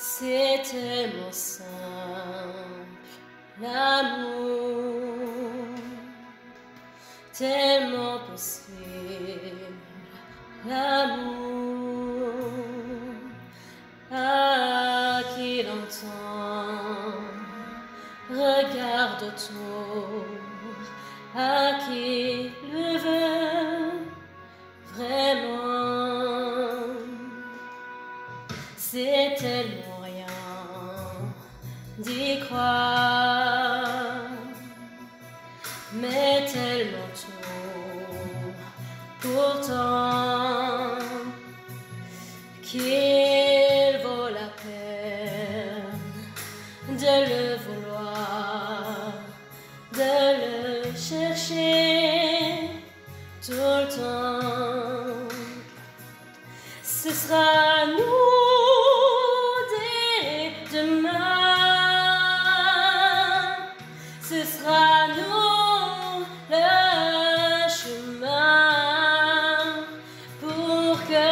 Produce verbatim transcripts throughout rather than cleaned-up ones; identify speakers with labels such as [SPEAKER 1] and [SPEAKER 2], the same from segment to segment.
[SPEAKER 1] C'est tellement simple, l'amour, tellement possible, l'amour, à qui l'entend, regarde autour, à qui le veut vraiment. C'est tellement rien d'y croire, mais tellement tout, pourtant, qu'il vaut la peine de le vouloir, de le chercher tout le temps. Ce sera nous. Ce sera nous le chemin pour que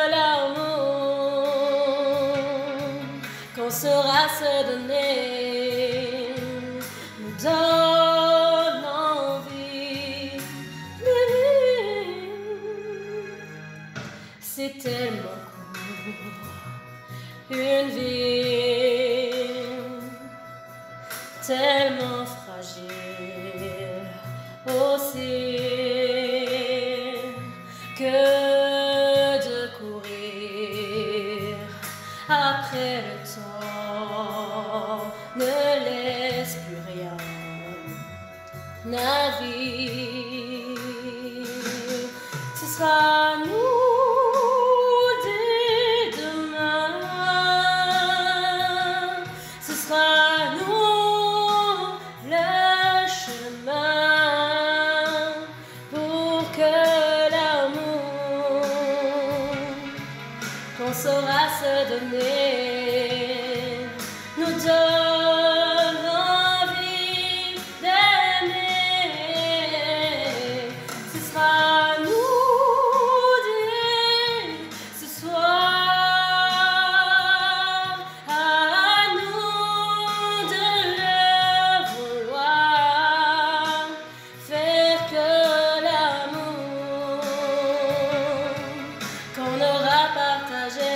[SPEAKER 1] l'amour qu'on saura se donner nous donne envie de vivre. C'est tellement court, une vie tellement fragile aussi que de courir après le temps ne laisse plus rien navire. Ce sera nous. On saura se donner, nous donne envie d'aimer. Ce sera nous dès ce soir, à nous de le vouloir, faire que l'amour qu'on aura partagé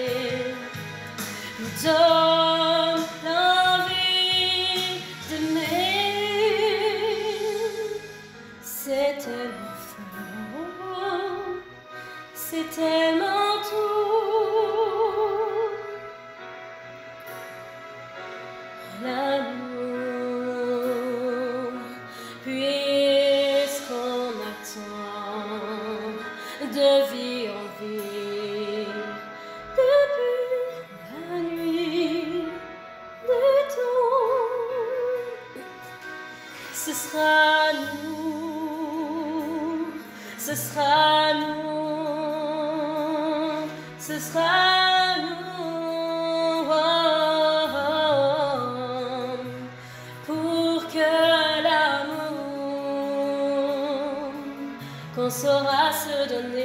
[SPEAKER 1] nous donne l'envie d'aimer. C'est tellement fort, c'est tellement tout, l'amour, puisqu'on attend de vie en vie. Ce sera nous, ce sera nous, ce sera nous, oh, oh, pour que l'amour qu'on saura se donner